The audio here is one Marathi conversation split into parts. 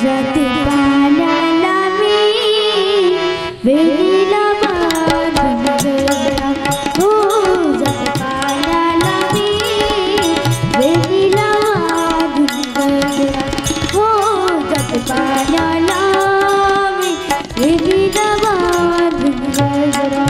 जाते पाण्याला मी वेणीला बांधून गजरा हो जाते पाण्याला मी वेणीला बांधून गजरा हो जाते पाण्याला मी वेणीला बांधून गजरा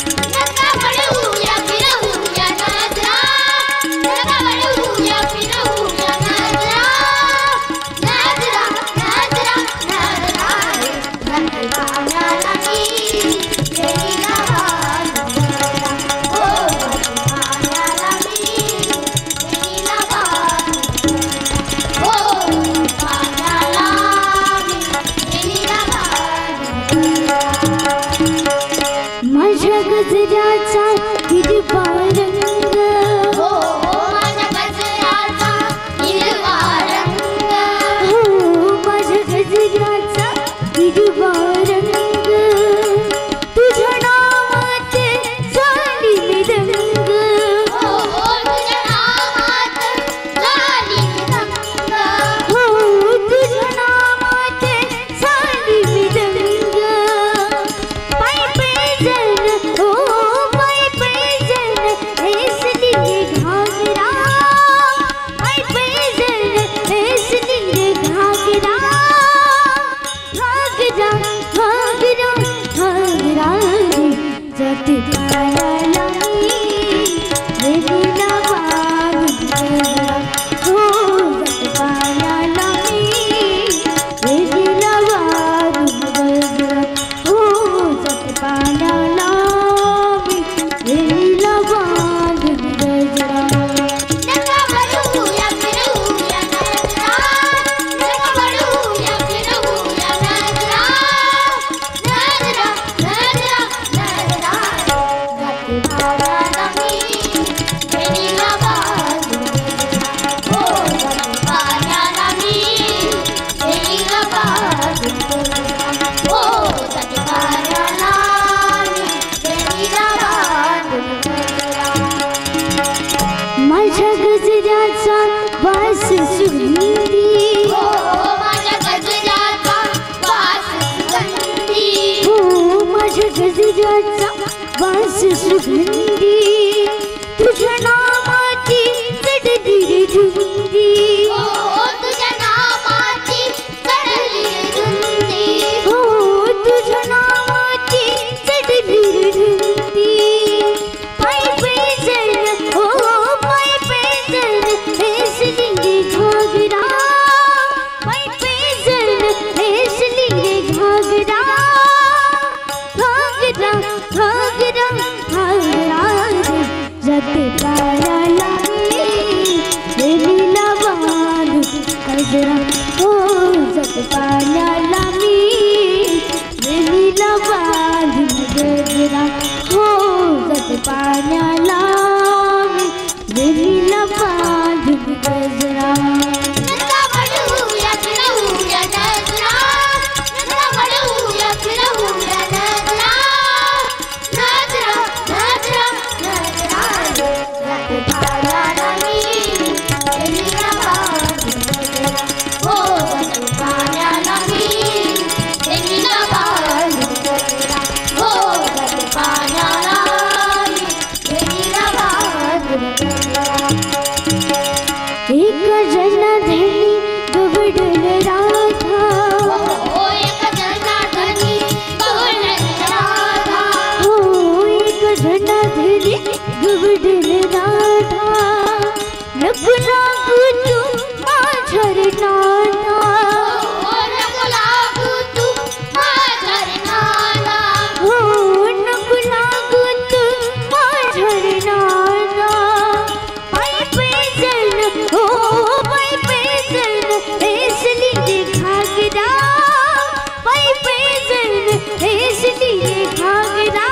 माझ्या गजऱ्याचा हिरवा रंग हो माझ्या गजऱ्याचा हिरवा रंग हो माझ्या गजऱ्याचा हिरवा रंग तुझ्या नावाचे झाली रंग हो तुझ्या नावात झाली रंग हो तुझ्या नावाचे झाली रंग जाते पाण्याला मी वेणीला बांधून गजरा हो जाते पाण्याला मी वेणीला बांधून गजरा हो जाते पाण्याला मी वेणीला बांधून गजरा माझ्या गजऱ्याचा वास सुगंधी हो माझ्या गजऱ्याचा वास सुगंधी हो माझ्या गजऱ्याचा वास सुगंधी तुझ्या नामाची चढली रे धुंदी हो तुझ्या नामाची चढली रे धुंदी हो तुझ्या नामाची चढली रे धुंदी पाय पैजण हो जाते पाण्याला मी वेणीला बांधून गजरा हो जाते पाण्याला मी वेणीला बांधून गजरा हो जाते पाण्याला मी वेणीला बांधून गजरा एक जनार्दनी गवडल राधा हो एक जनार्दनी गवडल राधा हो एक जनार्दनी गवडल राधा नको लागू तू माझ्या रे नाना हो नको लागू तू माझ्या रे नाना हो नको लागू तू माझ्या रे नाना पाय पैजण हो पाय पैजण हेसली रे घागरा पाय पैजण हेसली रे घागरा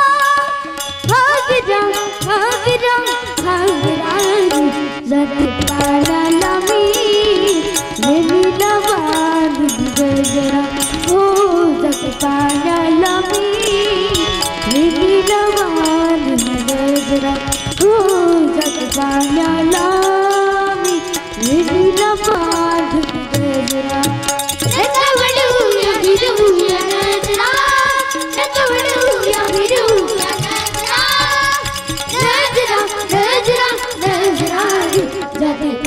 घागरा घागरा घागरा जाते पाण्याला मी वेणीला बांधून गजरा हो जाते पाण्याला मी वेणीला बांधून गजरा हो जाते पाण्याला मी वेणीला बांधून गजरा যদি